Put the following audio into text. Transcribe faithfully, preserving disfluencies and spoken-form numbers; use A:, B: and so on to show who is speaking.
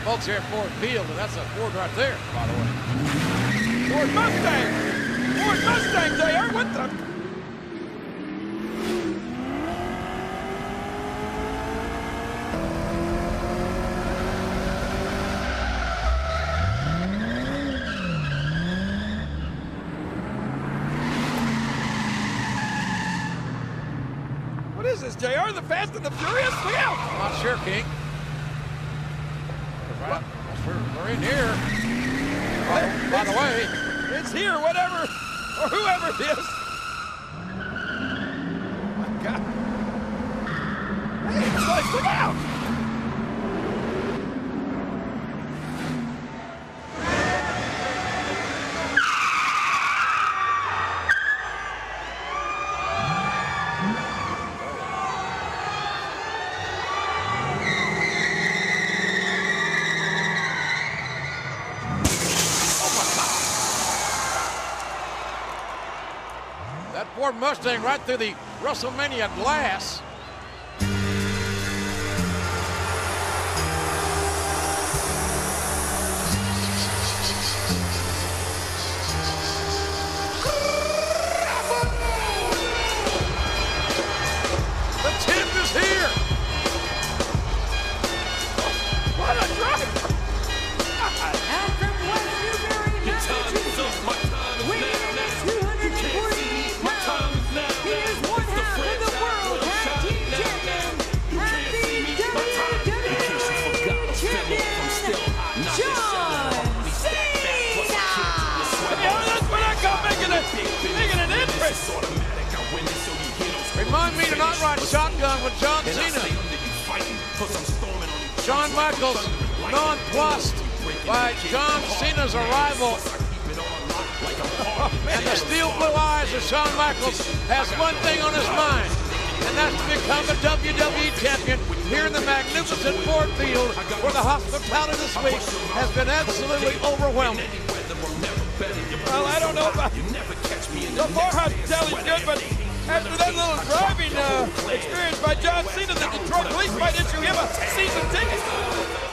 A: folks here at Ford Field, and that's a Ford right there, by the way.
B: Ford Mustang! Ford Mustang, J R, what the? What is this, J R? The Fast and the Furious? Look out!
A: I'm not sure, King. Right. We're, we're in here. Oh, by the way,
B: it's here, whatever, or whoever it is. Oh my God. Hey, boys, look out!
A: that Ford Mustang right through the WrestleMania glass. The champ is here.
B: What a driver!
C: And from West Newbury, Massachusetts, weighing in at two hundred forty-eight pounds, he is one half of the World Tag Team Champion and the W W E Champion, John Cena!
B: Yeah, that's what I call making it, making an entrance!
A: Remind me to not ride shotgun with John Cena. Shawn Michaels nonplussed by John Cena's arrival. And the steel blue eyes of Shawn Michaels has one thing on his mind, and that's to become a W W E champion here in the magnificent Ford Field, where the hospitality this week has been absolutely overwhelming.
B: Well, I don't know about so far hospitality's good, but after that little driving uh, experience by John Cena, the Detroit police might issue him a season ticket.